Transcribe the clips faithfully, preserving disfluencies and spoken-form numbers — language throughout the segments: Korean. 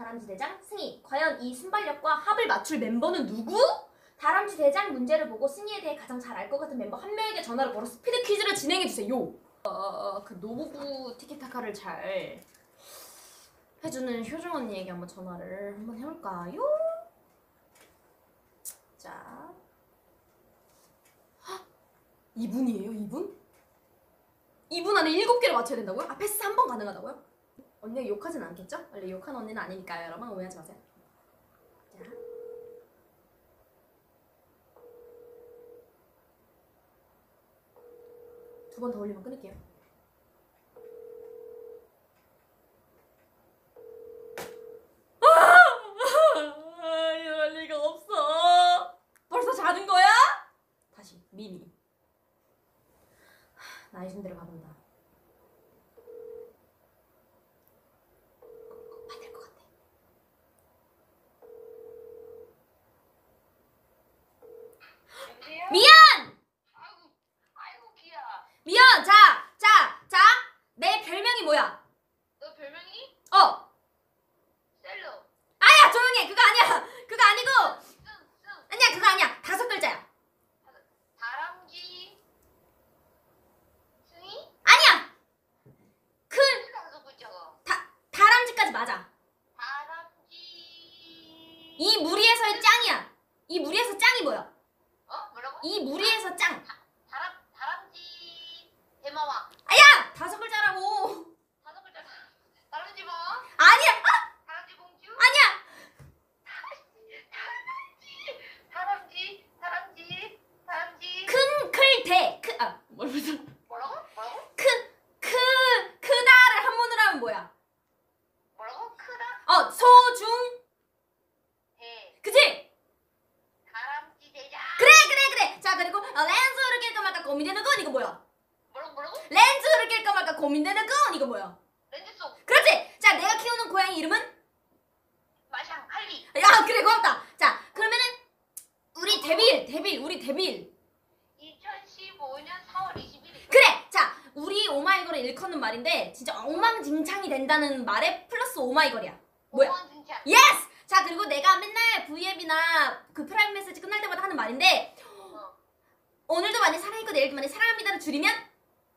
다람쥐 대장 승희. 과연 이 순발력과 합을 맞출 멤버는 누구? 다람쥐 대장 문제를 보고 승희에 대해 가장 잘 알 것 같은 멤버 한 명에게 전화를 걸어 스피드 퀴즈를 진행해주세요. 어, 그 노부 티키타카를 잘 해주는 효정 언니에게 한번 전화를 한번 해볼까요? 자, 헉, 이분이에요? 이분? 이분 안에 일곱 개를 맞춰야 된다고요? 아, 패스 한 번 가능하다고요? 언니가 욕하진 않겠죠? 원래 욕하는 언니는 아니니까요, 여러분. 오해하지 마세요. 자. 두 번 더 올리면 끊을게요. 이럴 리가 없어. 벌써 자는 거야? 다시 미니. 나이 준 대로 가본다. 받을 것 같아. 여보세요? 미연! 아이고, 아이고 귀야. 미연! 자! 자! 자! 내 별명이 뭐야? 너 별명이? 어! 셀로. 아야! 조용히 해! 그거 아니야! 그거 아니고! 승, 승. 아니야! 그거 아니야! 다섯 글자야. 다람쥐. 승희? 아니야! 큰 다섯 글자가. 다, 다람쥐까지 맞아. 다람쥐. 이 무리에서의 짱이야. 이 무리에서 짱이 뭐야? 어? 뭐라고? 이 무리에서 짱. 다람 다람쥐 대마왕. 아야! 다섯 글자라고. 다섯 글자. 다람쥐 마왕. 아니야! 아! 다람쥐 공주. 아니야! 다람쥐. 다람쥐. 다람쥐. 다람쥐. 큰, 클, 대. 크, 아, 뭐라면서? 뭐라고? 뭐라고? 크, 크, 크다를 한 번으로 하면 뭐야? 뭐라고? 크다. 어, 소, 중, 대. 그치? 다람쥐 대장. 그래, 그래, 그래. 자, 그리고 어, 렌즈를 낄까 말까 고민되는 건 이거 뭐야? 뭐라고 뭐라고? 렌즈를 낄까 말까 고민되는 건 이거 뭐야? 렌즈 속. 그렇지? 자, 내가 키우는 고양이 이름은? 마샹 할리. 야, 그래, 고맙다. 자, 그러면은 우리 데빌, 데빌, 우리 데빌. 이천십오 년 사월 이십일일. 그래! 자, 우리 오마이걸을 일컫는 말인데 진짜 엉망진창이 된다는 말에 플러스 오마이걸이야. 뭐야? 진짜. 예스! 자, 그리고 내가 맨날 브이앱이나 그 프라이빗 메시지 끝날 때마다 하는 말인데 어. 오늘도 많이 사랑했고 내일도 많이 사랑합니다를 줄이면?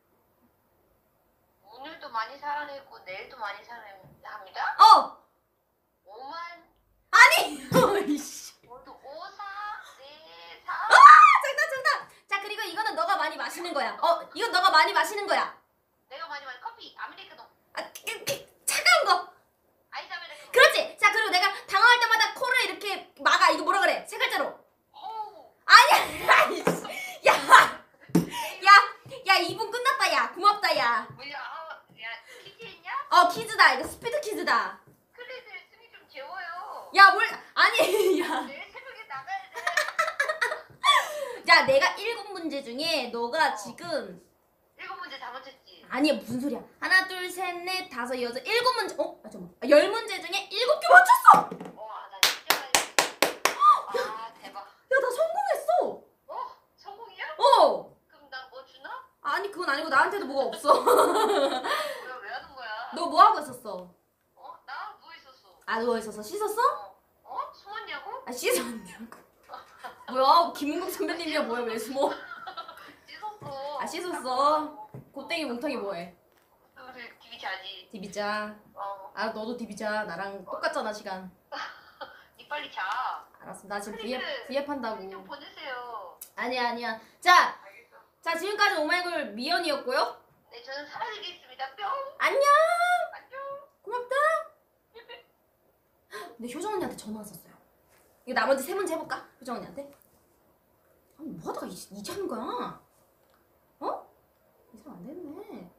오늘도 많이 사랑했고 내일도 많이 사랑합니다. 어! 오만. 아니! 어이씨. 오늘도 오사 네사. 아! 정답, 정답! 자, 그리고 이거는 너가 많이 마시는 거야. 어, 이건 너가 많이 마시는 거야. 내가 많이 마신 커피 아메리카노. 아, 그, 그, 차가운 거. 아이스 아메리카노. 그렇지! 자, 그리고 내가 당황할 때마다 코를 이렇게 막아. 이거 뭐라 그래? 세 글자로. 호우. 아니야! 아이씨. 야! 야! 야, 이 분 끝났다, 야. 고맙다, 야. 뭐야? 아, 야 퀴즈 했냐? 어, 퀴즈다. 이거 스피드 퀴즈다. 클래스 숨이 좀 재워요. 야, 뭘, 아니, 야. 내일 새벽에 나가야 돼. 야, 내가 일곱 문제 중에 너가 지금, 일곱 문제 다 맞췄지. 아니야, 무슨 소리야. 하나, 둘, 셋, 넷, 다섯, 여섯, 일곱 문제, 어? 아, 잠깐만. 아, 열 문제 중에 일곱 개 맞췄어! 와, 나 진짜 많이. 아, 대박. 야, 나 성공했어! 어? 성공이야? 어! 그럼 나 뭐 주나? 아니, 그건 아니고 나한테도 뭐가 없어. 뭐야, 왜 하는 거야? 너 뭐 하고 있었어? 어? 나 누워 있었어. 아, 누워있었어. 씻었어? 어? 어? 숨었냐고? 아, 씻었냐고. 뭐야, 김은국 선배님이야, 뭐야, 왜 숨어? 씻었어. 아, 씻었어. 고땡이 뭉텅이 뭐해? 우리 디비 자지. 디비자. 어. 아, 너도 디비자. 나랑 똑같잖아, 시간. 니 빨리 자. 알았어, 나 지금 그래, 브이앱, 브이앱 한다고. 좀 보내세요. 아니야, 아니야. 자, 알겠어. 자, 지금까지 오마이걸 미연이었고요. 네, 저는 사라지겠습니다. 뿅. 안녕! 안녕. 고맙다! 근데 효정 언니한테 전화 왔었어요. 이거 나머지 세 문제 해볼까? 효정 언니한테? 아니, 뭐 하다가 이, 이제 하는 거야? 어? 이 사람 안 됐네.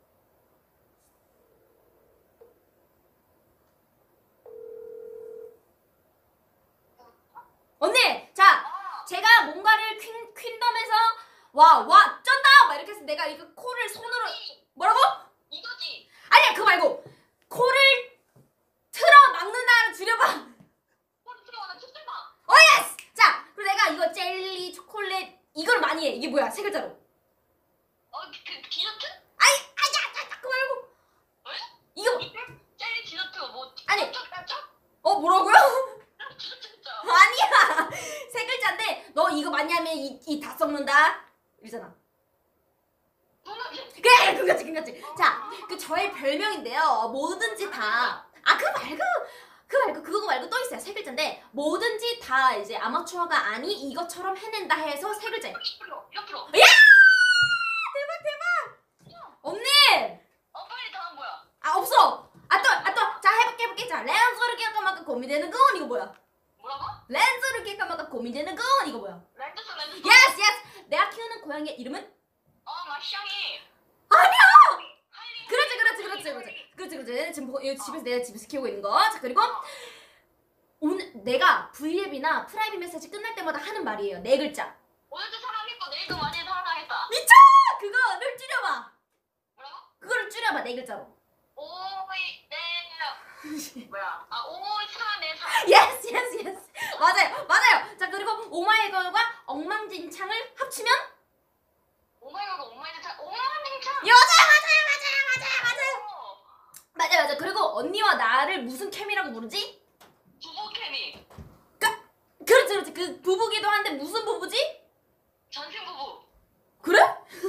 언니! 자! 아, 제가 뭔가를 퀸, 퀸덤에서 와, 와, 쩐다! 막 이렇게 해서 내가 이거 코를 손으로 이, 뭐라고? 이거지. 아니야, 그거 말고 코를 틀어 막는다를 줄여봐. 뭘 들어와, 나 춥지 마. 오 예스! 자, 그리고 내가 이거 젤리, 초콜릿 이걸 많이 해. 이게 뭐야? 세 글자로. 어, 그, 그 디저트? 아이, 아야, 야, 그 말고. 왜? 이거 젤리 디저트 뭐? 아니. 깜짝 깜짝? 이 다 썩는다 이러잖아. 궁금지. 그래 그거지 그거지. 자, 그 저의 별명인데요. 뭐든지 다. 아 그거 말고 그거 말고 그거 말고 또 있어요. 세 글자인데 뭐든지 다 이제 아마추어가 아니 이것처럼 해낸다 해서 세 글자. 옆으로 옆으로. 야! 대박 대박. 언니. 어 빨리 다음 뭐야? 아 없어. 아 또 아 또 자 해볼게 해볼게. 자 렌즈를 낄까 말까 고민되는 건 이거 뭐야? 뭐라고? 렌즈를 낄까 말까 고민되는 건 이거 뭐야? 렌즈스 렌즈스. 예스 예스. 내가 키우는 고양이의 이름은? 어 마시앙이. 아니야. 그렇지 그렇지 그렇지 그렇지 그렇지 그렇지. 지금 보- 이거 집에서 내가 집에서 키우고 있는 거. 자 그리고 오늘 내가 브이앱이나 프라이빗 메시지 끝날 때마다 하는 말이에요. 네 글자. 오늘도 사랑했고 내일도 많이 사랑하겠다. 미쳐! 그거를 줄여봐. 뭐라고? 그거를 줄여봐 네 글자로. 오이 네 뭐야? 아 오사네 사. 예스 예스 예스. 맞아요 맞아요. 자 그리고 오마이걸과 엉망진창을 합치면? 오마이갓 오마이갓 차 오마이갓. 예, 맞아요 맞아요 맞아요 맞아요 맞아요. 맞아요 맞아요. 그리고 언니와 나를 무슨 캠이라고 부르지? 부부 케미. 그렇지 그렇지. 그 부부기도 한데 무슨 부부지? 전생 부부. 그래?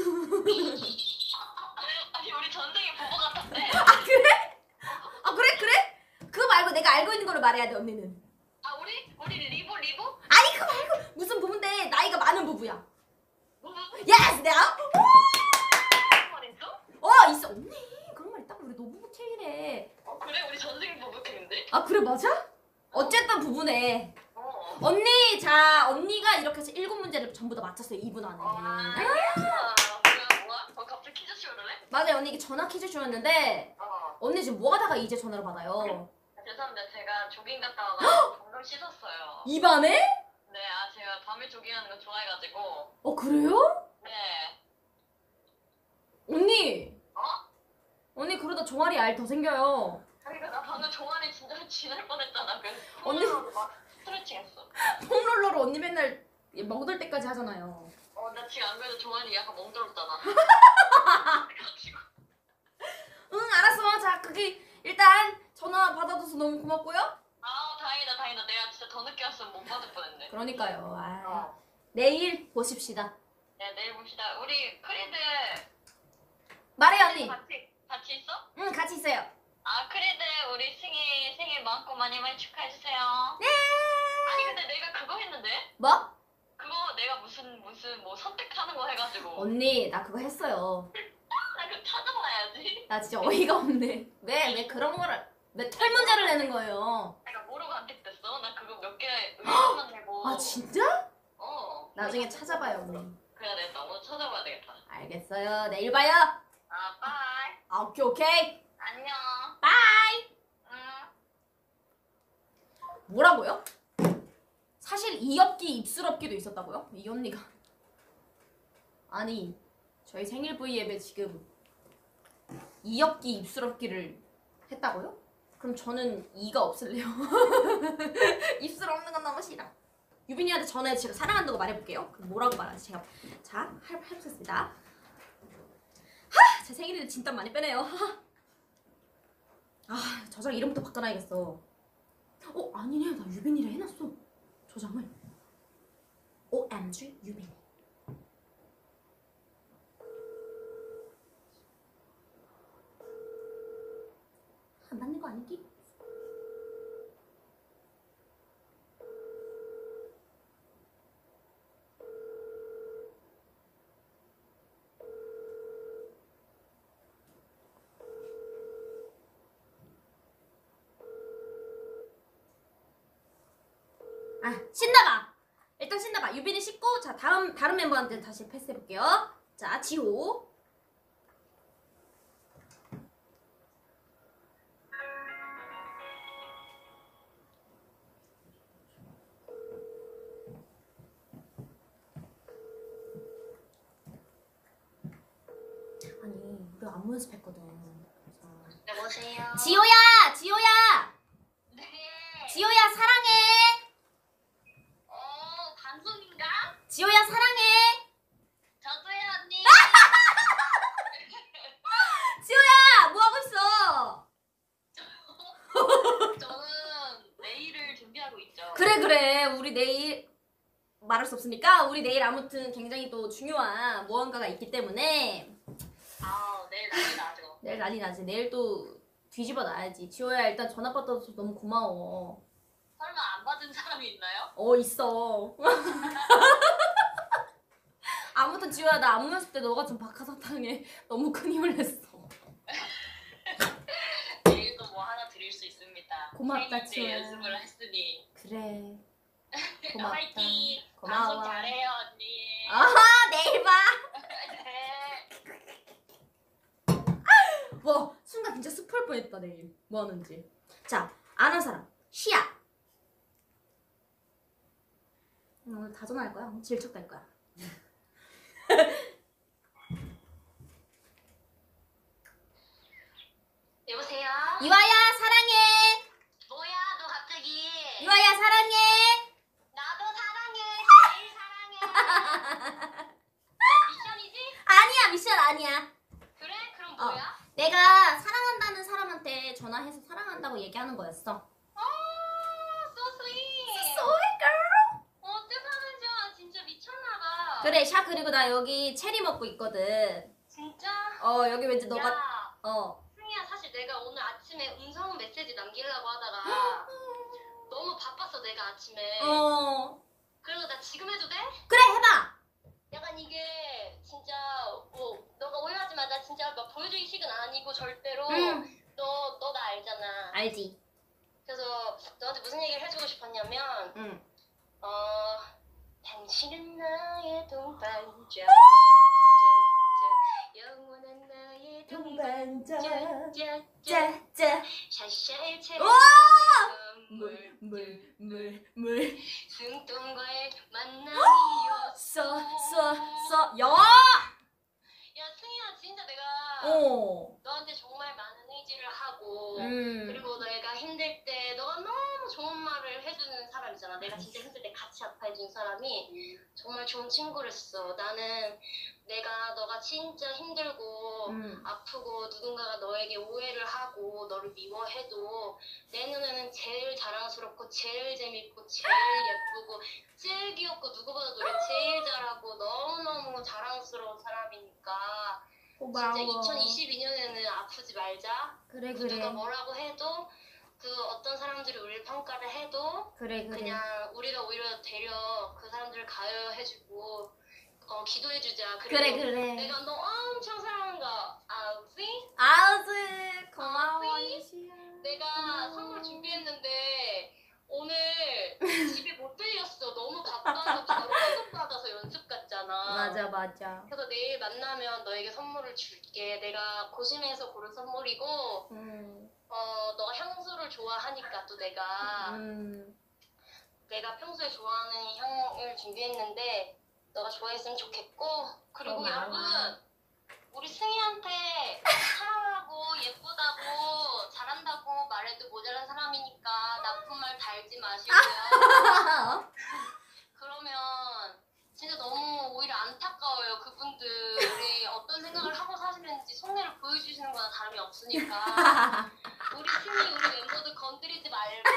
아니 우리 전생에 부부 같았대. 아 그래? 아 그래 그래? 그거 말고 내가 알고 있는 걸로 말해야 돼 언니는. 아 우리 우리 리브 리브 아니 그거 말고 무슨 부부인데 나이가 많은 부부야. 부부. 예스 내가 무슨 말 있어? 어 있어 언니 그런 말 있다고. 우리 노부부 캠이래. 어 그래 우리 전생 부부 캠인데. 아 그래 맞아? 어쨌든 부부네. 어. 언니 자 언니가 이렇게 해서 일곱 문제를 전부 다 맞췄어요 이 분 안에. 아, 아, 뭐야 뭐야? 어 갑자기 퀴즈 쇼를래? 맞아요 언니 이게 전화 퀴즈 쇼였는데 어. 언니 지금 뭐 하다가 이제 전화를 받아요? 죄송합니다. 제가 조깅 갔다 와가지고 방금 씻었어요. 입안에? 네, 아 제가 밤에 조깅하는 거 좋아해가지고. 어 그래요? 네. 언니 어? 언니 그러다 종아리 알 더 생겨요. 그러니까 나 방금 종아리 진짜 지날 뻔했잖아. 그래서 언니. 폰으로 막 스트레칭했어. 폼롤러로 언니 맨날 멍들 때까지 하잖아요. 어, 나 지금 안 그래도 종아리 약간 멍들었잖아. 그래가지고. 응 알았어. 자 그게 일단 전화 받아줘서 너무 고맙고요. 아, 다행이다, 다행이다. 내가 진짜 더 늦게 왔으면 못 받을 뻔했네. 그러니까요. 아, 어. 내일 보십시다. 네, 내일 봅시다. 우리 크리드 말해 언니. 같이 같이 있어? 응 같이 있어요. 아, 크리드 우리 승희 생일 마음껏 많이 많이 축하해주세요. 네. 아니 근데 내가 그거 했는데? 뭐? 그거 내가 무슨 무슨 뭐 선택하는 거 해가지고. 언니 나 그거 했어요. 나 그거 찾아봐야지. 나 진짜 어이가 없네. 왜 왜 그런 거를 왜 털 문제를 내는 거예요? 내가 모르고 선택됐어. 나 그거 몇 개 의견만 내고. 아 진짜? 어. 나중에 찾아봐요 언니. 그래야 되겠다. 오늘 찾아봐야 되겠다. 알겠어요. 내일 봐요. 아, 빠이. 아, 오케이 오케이. 안녕. 바이. 응. 뭐라고요? 사실 이업기 입술업기도 있었다고요? 이 언니가. 아니 저희 생일 브이앱에 지금 이업기 입술업기를 했다고요? 그럼 저는 이가 없을래요. 입술 없는 건 너무 싫어. 유빈이한테 전화해서 제가 사랑한다고 말해볼게요. 그럼 뭐라고 말하지? 제가 자 할- 해보겠습니다. 하! 제 생일인데 진땀 많이 빼네요. 하하. 아 저장 이름부터 바꿔놔야겠어. 어 아니네 나 유빈이를 해놨어 저장을. 오엠지 유빈이. 안 받는 거 아니기? 아 신나봐. 일단 신나봐. 유빈이 씻고 자 다음 다른 멤버한테 다시 패스해볼게요. 자 지호. 아니 우리 안무 연습했거든. 그래서 여보세요. 지호야 지호야 네. 지호야 사랑해. 어, 방송인가? 지호야 사랑해. 저도요, 언니. 지호야 뭐 하고 있어? 저는 내일을 준비하고 있죠. 그래 그래 우리 내일 말할 수 없으니까 우리 내일 아무튼 굉장히 또 중요한 무언가가 있기 때문에 아, 내일 난리 나죠. 내일 난리 나지. 내일 또 뒤집어 놔야지. 지호야 일단 전화 받아서 너무 고마워. 설마 안 받은 사람이 있나요? 어 있어. 아무튼 지호야 나 안무 연습 때 너가 좀 박하사탕에 너무 큰 힘을 냈어. 내일도 뭐 하나 드릴 수 있습니다. 고맙다, 생일 때 지호야. 연습을 했으니. 그래. 고맙다. 화이팅! 고마워. 방송 잘해요, 언니. 아하 내일 봐. 네. 와 순간 진짜 스포할 뻔했다 내일 뭐 하는지. 자 아는 사람 시야. 오늘 다 전화할 거야. 질척 갈 거야. 여보세요? 이화야 사랑해. 뭐야, 너 갑자기. 이화야 사랑해. 나도 사랑해. 제일 사랑해. 미션이지? 아니야 미션 아니야. 그래? 그럼 어. 뭐야? 내가 사랑한다는 사람한테 전화해서 사랑한다고 얘기하는 거였어. 어, so sweet. Sweet girl. 어떡하면 좋아. 진짜 미쳤나봐. 그래 샤 그리고 나 여기 체리 먹고 있거든. 진짜? 어 여기 왠지 너가 야, 어 승희야, 사실 내가 오늘 아침에 음성 메시지 남기려고 하다가 너무 바빴어, 내가 아침에. 어. 그래서 나 지금 해도 돼? 그래 해봐. 약간 이게 진짜 뭐 너가 오해하지 마. 나 진짜 막 보여주기 식은 아니고 절대로. 응. 너, 너 나 알잖아. 알지. 그래서 너한테 무슨 얘기를 해주고 싶었냐면 응. 어, 당신은 나의 동반자. 영원한 나의 동반자. 짜짜. 짜짜. 샤샤의 채 우와! 물, 물, 물, 물. 승동과의 만남이었어. 써, 써, 써. 야! 야, 승희야, 진짜 내가 어. 너한테 정말 많은 의지를 하고 음. 그리고 내가 힘들 때 너가 너무 좋은 말을 해주는 사람이잖아. 내가 진짜 힘들 때 같이 아파해준 사람이 정말 좋은 친구랬어. 나는 내가 너가 진짜 힘들고 음. 아프고 누군가가 너에게 오해를 하고 너를 미워해도 내 눈에는 제일 자랑스럽고 제일 재밌고 제일 예쁘고 제일 귀엽고 누구보다 노래 제일 잘하고 너무너무 자랑스러운 사람이니까 고마워. 진짜 이천이십이 년에는 아프지 말자. 그래, 누가 그래. 뭐라고 해도 그 어떤 사람들이 우리를 평가를 해도 그래, 그래. 그냥 우리가 오히려 되려 그 사람들을 가요해주고 어, 기도해주자. 그리고 그래, 그래. 내가 너 엄청 사랑하는 거 알지? 아우즈 고마워. 아우지? 이시야. 내가 고마워. 선물 준비했는데 오늘 집에 못 들렸어. 너무 바빠서 바로 수업 받아서 연습 갔잖아. 맞아, 맞아. 그래서 내일 만나면 너에게 선물을 줄게. 내가 고심해서 고른 선물이고 음. 어 너가 향수를 좋아하니까 또 내가 음. 내가 평소에 좋아하는 향을 준비했는데 너가 좋아했으면 좋겠고 그리고 고마워. 여러분 우리 승희한테 사랑하고 예쁘다고 잘한다고 말해도 모자란 사람이니까 나쁜 말 달지 마시고요. 그러면 진짜 너무 오히려 안타까워요. 그분들이 어떤 생각을 하고 사시는지 속내를 보여주시는 거나 다름이 없으니까 우리 승희 우리 멤버들 건드리지 말고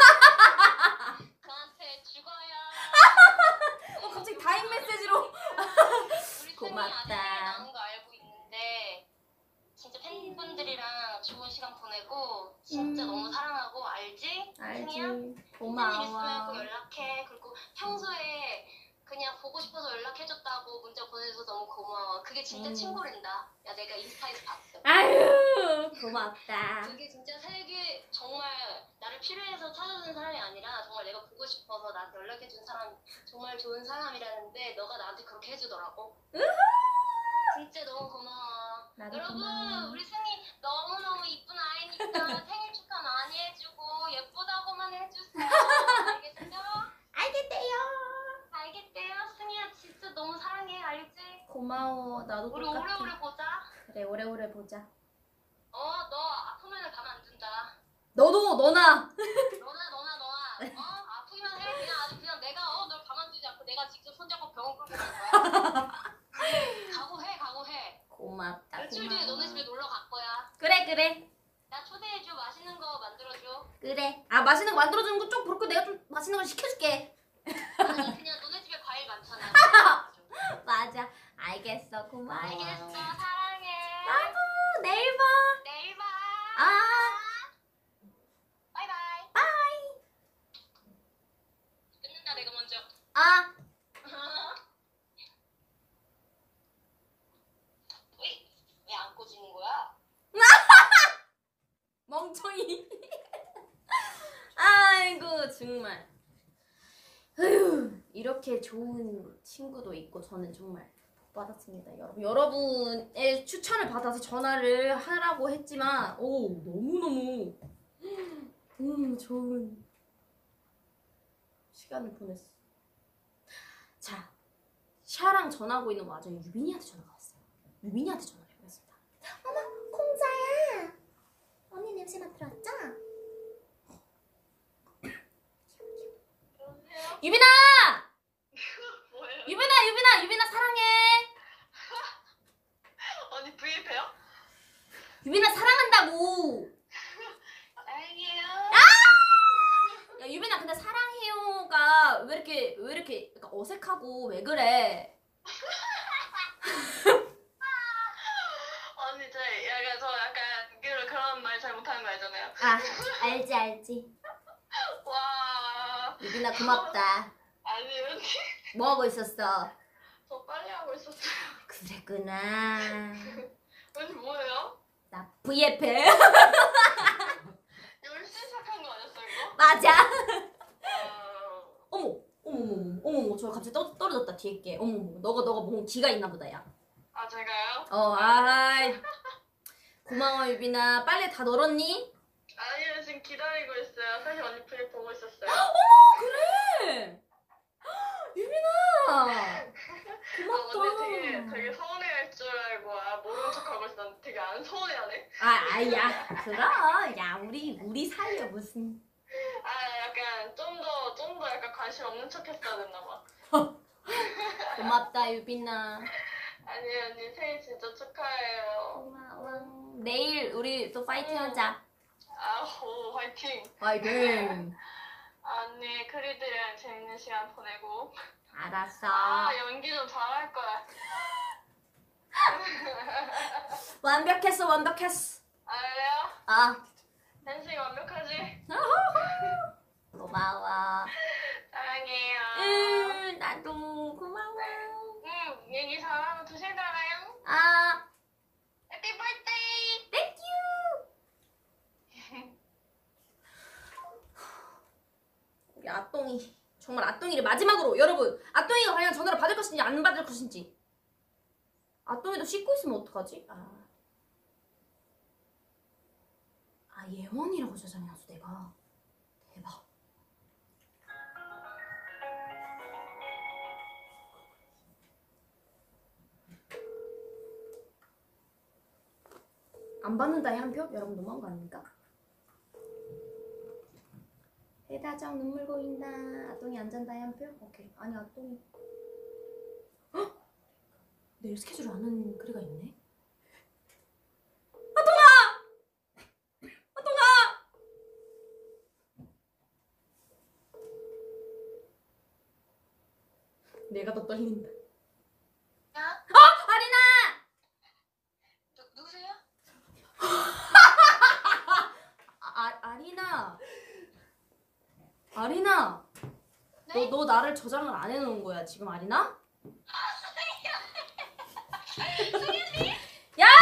저한테 죽어요. 어, 갑자기 다행 메시지로. 우리 승희 고맙다. 아직 생일 남은 거 알고 있는데 진짜 팬분들이랑 좋은 시간 보내고 진짜 음. 너무 사랑하고 알지? 알지. 승희야? 힘든 일 있으면 고마워. 꼭 연락해. 그리고 평소에 그냥 보고 싶어서 연락해줬다고 문자 보내줘서 너무 고마워. 그게 진짜 음. 친구랜다. 야 내가 인스타에서 봤어. 아유, 고맙다. 그게 진짜 세계 정말 나를 필요해서 찾아주는 사람이 아니라 정말 내가 보고 싶어서 나한테 연락해준 사람 정말 좋은 사람이라는데 너가 나한테 그렇게 해주더라고. 진짜 너무 고마워. 나도 여러분 고마워. 우리 승희 너무너무 이쁜 아이니까 생일 축하 많이 해주고 예쁘다고만 해주세요. 알겠죠? 알겠대요. 알겠대요. 승희야 진짜 너무 사랑해. 알지? 고마워. 나도 우리 똑같아. 오래오래 보자. 그래, 오래오래 보자. 어 너 아프면은 가만 안 둔다. 너도, 너나. 너나 너나 너나 어 아프기만 해. 그냥 아주 그냥 내가 어 널 가만두지 않고 내가 직접 손잡고 병원 끌고 갈 거야. 각오해 각오해. 고맙다. 며칠 뒤에 너네 집에 놀러 갈 거야. 그래, 그래. 나 초대해줘. 맛있는 거 만들어줘. 그래. 아, 맛있는 거 만들어주는 거 좀 그렇고 내가 좀 맛있는 걸 시켜줄게. 아니 그냥 너네 집에 과일 많잖아. 알겠어. 고마워. 알겠어. 사랑해. 아이고, 내일 봐. 내일 봐. 아. 바이바이. 바이. 끊는다 내가 먼저. 아. 왜? 왜 안 꺼지는 거야? 멍청이. 아이고 정말. 휴, 이렇게 좋은 친구도 있고 저는 정말 복 받았습니다, 여러분. 여러분의 추천을 받아서 전화를 하라고 했지만, 오 너무 너무 너무 좋은 시간을 보냈어. 자, 샤랑 전화하고 있는 와중에 유빈이한테 전화가 왔어요. 유빈이한테 전화를 해보겠습니다. 어머, 공자야. 언니 냄새 맡으러 왔죠? 여보세요? 유빈아! 뭐예요? 유빈아, 유빈아, 유빈아 사랑해. 언니 브이앱해요? 유빈아 사랑한다고. 사랑해요. 야 유빈아, 근데 사랑해요가 왜 이렇게 왜 이렇게 약간 어색하고 왜 그래? 언니 저 약간 저 약간 그- 그런 말 잘 못하는 거 알잖아요. 아 알지 알지. 와. 유빈아 고맙다. 아니 언니 뭐 하고 있었어? 저 빨리 하고 있었어요. 그랬구나. 언니 뭐예요? 나 브이앱해. 열심히 시작한 거 아니었어 이거? 맞아. 와. 어머 어머 어머 어머 저 갑자기 떠, 떨어졌다 뒤에 게. 어머 어머 너가 너가 뭔 기가 있나 보다 야. 아 제가요? 어 아이 고마워 유빈아. 빨래 다 널었니? 아니요 지금 기다리고 있어요. 사실 언니 브이앱 보고 있었어요. 그래. 유빈아 고맙다. 아, 언니 되게 되게 서운해할 줄 알고 아 모르는 척하고 있었는데 되게 안 서운해하네. 아, 아야, 그럼, 야, 우리, 우리 사이야, 무슨. 아 약간 좀 더 좀 더 약간 관심 없는 척했어야 됐나 봐. 고맙다, 유빈아. 아니 언니 생일 진짜 축하해요. 고마워. 내일 우리 또 파이팅 하자. 아호 화이팅. 파이팅. 아, 언니 크리들이랑 재밌는 시간 보내고. 알았어. 아 연기 좀 잘할 거야. 완벽했어, 완벽했어. 알래요? 아, 현식 완벽하지? 고마워. 사랑해요. 음, 나도 고마워. 응 얘기 잘하면 두실 달아요. 아, 해피 버스데이. 땡큐. 우리 아똥이. 정말 아똥이를 마지막으로 여러분, 아똥이가 과연 전화를 받을 것인지 안 받을 것인지. 아똥이도 씻고 있으면 어떡하지? 아, 아 예원이라고 저장해놨어 내가. 대박. 안 받는다에 한 표? 여러분 너무한 거 아닙니까? 해다정 눈물 고인다. 아똥이 안 잔다에 한 표? 오케이. 아니 아똥이. 헉! 내일 스케줄 안 하는 그래가 있네. 아똥아! 아똥아! 내가 더 떨린다. 야? 어! 아리나! 누, 누구세요? 아, 아리나. 아리나. 네? 너, 너 나를 저장을 안 해놓은 거야 지금 아리나? 야!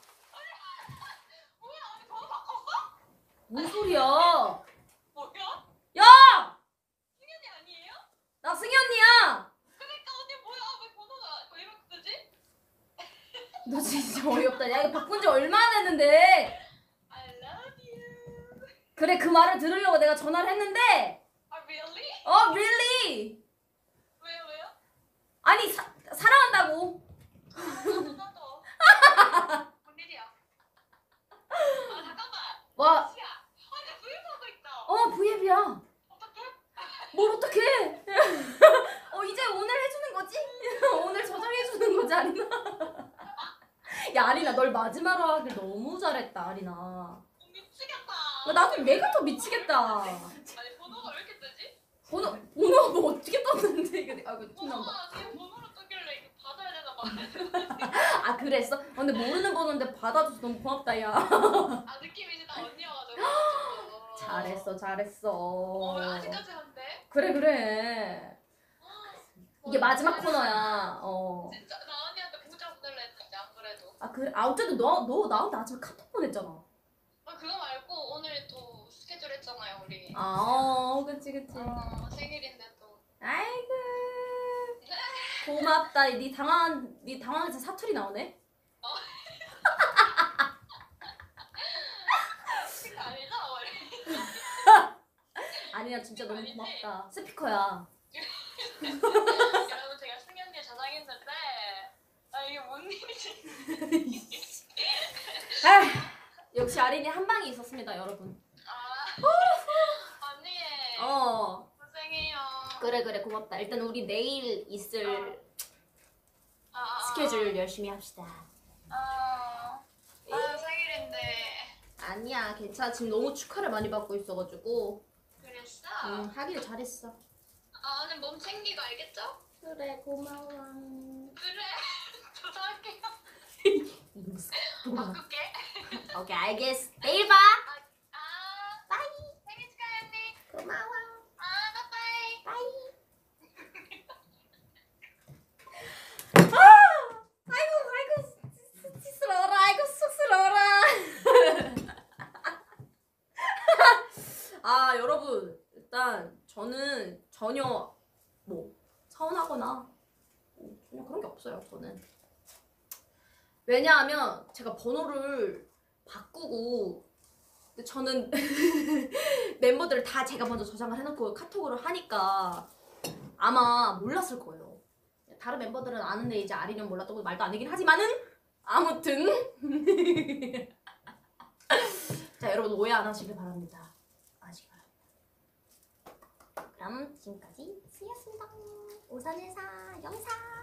뭐야 언니 번호 바꿨어? 뭔 소리야? 뭐야? 야! 승현이 아니에요? 나 승희 언니야! 그러니까 언니 뭐야 왜 번호가 왜 이렇게 뜨지? 너 진짜 어이없다. 야 이거 바꾼 지 얼마나 됐는데. I love you. 그래 그 말을 들으려고 내가 전화를 했는데. 아 really? 어 really? 왜요 왜요? 아니 사, 사랑한다고. 나도 나도. 뭔 일이야? 아 잠깐만. 와, 시야. 언니 브이앱 하고 있다. 어 브이앱이야. 어떡해? 뭘 어떡해. 어 이제 오늘 해주는 거지? 오늘 저장해주는 거지 아리나. 야 아리나 널 마지막으로 하길 너무 잘했다 아리나. 미치겠다. 야, 나도 내가 더 미치겠다. 아니 번호가 왜 이렇게 뜨지? 번호 번호가 뭐 어떻게 떴는데 이게. 아이고 티 난다. 번호가 지금 번호로 뜨길래 이거 받아야 되나 아 그랬어? 아, 근데 모르는 번호인데 받아줘서 너무 고맙다 야. 아 느낌이 이제 다 언니여가지고. 잘했어 잘했어. 어 아직까지 한대? 그래 그래. 이게 마지막 코너야. 어. 진짜 나 언니한테 문자 보낼라 했는데 안 그래도. 아 그래. 아 어쨌든 너 너 나한테 아침에 카톡 보냈잖아. 아 그거 말고 오늘 또 스케줄 했잖아요 우리. 아 어, 그치 그치. 어 생일인데 또. 아이고 고맙다. 네 당황한 네 당황해서 사투리 나오네. 스피커 아니죠? 원래. 아니야 진짜 너무 고맙다. 스피커야. 여러분 제가 승희 언니의 자장했는데 아 이게 뭔 일이지? 아 역시 아린이 한 방이 있었습니다 여러분. 아 언니 어 고생해요. 그래 그래 고맙다. 일단 우리 내일 있을 아, 아, 스케줄 열심히 합시다. 아, 아 생일인데 아니야 괜찮아. 지금 너무 축하를 많이 받고 있어가지고 그랬어? 응, 하길 잘했어. 아 오늘 몸 챙기고 알겠죠? 그래 고마워. 그래 조사할게요. 뭐야. 바꿀게. 오케이 알겠어. 내일 봐. 아 빠이. 생일 축하해 언니. 고마워. 아 바이바이. 빠이. 아 아이고 아이고 쑥스러워라. 아이고 쑥스러워라. 아 여러분 일단 저는 전혀 뭐 서운하거나 뭐 전혀 그런 게 없어요 저는. 왜냐하면 제가 번호를 바꾸고 근데 저는 멤버들을 다 제가 먼저 저장을 해놓고 카톡으로 하니까 아마 몰랐을 거예요. 다른 멤버들은 아는데 이제 아리는 몰랐다고 말도 안 되긴 하지만은 아무튼 자 여러분 오해 안 하시길 바랍니다. 아시길 바랍니다. 그럼 지금까지 스이였습니다. 오선일사 영상